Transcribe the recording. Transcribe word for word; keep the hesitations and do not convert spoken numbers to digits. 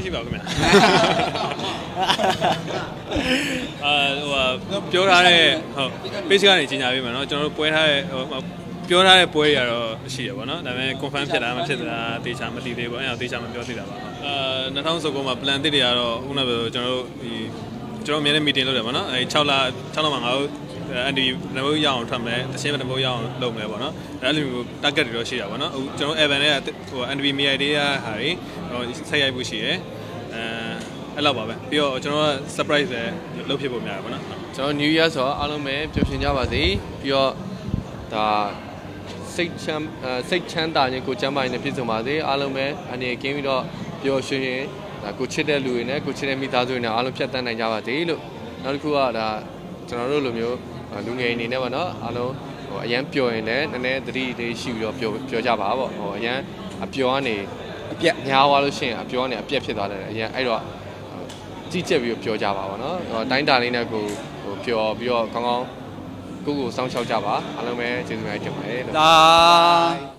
မရှိပါဘူးခင်ဗျာအဲဟိုပြောထားတဲ့ဟုတ် page ကနေကြီးညာပေးမယ်နော်ကျွန်တော်တို့ပွဲထားတဲ့ဟိုပြောထားတဲ့ပွဲတွေကတော့ရှိရပါတော့ဒါပေမဲ့ confirm ဖြစ်တာမဖြစ်တာတေချာမသိသေးဘူးအဲ့ဒါတေချာမပြောသေးတာပါအဲ၂၀၁၉မှာ plan တစ်တွေကတော့ခုနကပြောကျွန်တော်တို့ဒီကျွန်တော်အများနဲ့ meeting လုပ်တယ်ပေါ့နော်အဲ6လ6လမှာငါတို့အန်ဒီနဘိုးရအောင်ထွက်မယ်တချင်းနဘိုးရအောင်လုပ်မယ်ပေါ့နော်အဲ့လိုမျိုး target တွေတော့ရှိတာပေါ့နော်အခုကျွန်တော် Evan နဲ့ဟို အန်ဒီ M I D ရဟာတွေဟိုဆက်ရိုက်ဖို့ရှိတယ်အဲအဲ့လောက်ပါပဲပြီးတော့ကျွန်တော်က surprise ပဲလုပ်ဖြစ်ဖို့များတယ်ပေါ့နော်ကျွန်တော် New Year ဆိုတော့အားလုံးပဲပျော်ရွှင်ကြပါစေပြီးတော့ဒါစိတ်ချမ်းစိတ်ချမ်းသာခြင်းကိုကျမ်းမာခြင်းနဲ့ပြည့်စုံပါစေအားလုံးပဲအနေကင်းပြီးတော့ပျော်ရွှင်ရင်ဒါကိုချစ်တဲ့လူတွေနဲ့ကိုချစ်တဲ့မိသားစုတွေနဲ့အားလုံးဖြတ်သန်းနိုင်ကြပါစေလို့နောက်တစ်ခုကဒါကျွန်တော်တို့လိုမျိုးလူငယ်အနေနဲ့ပေါ့နော်အားလုံးဟိုအရန်ပျော်ရင်လည်းနည်းနည်းသတိလေးရှိပြီးတော့ပျော်ပျော်ကြပါပေါ့ဟိုအရန်အပျော်ကနေအပြက်များသွားလို့ရှိရင်အပျော်ကနေအပြက်ဖြစ်သွားတယ်အရန်အဲ့တော့ကြည့်ချက်ပြီးတော့ပျော်ကြပါပေါ့နော်ဟိုတိုင်းတာလေးနဲ့ကိုဟိုပျော်ပြီးတော့ကောင်းကောင်းကိုကိုစောင့်ရှောက်ကြပါအားလုံးပဲကျေးဇူးများတင်ပါတယ်လို့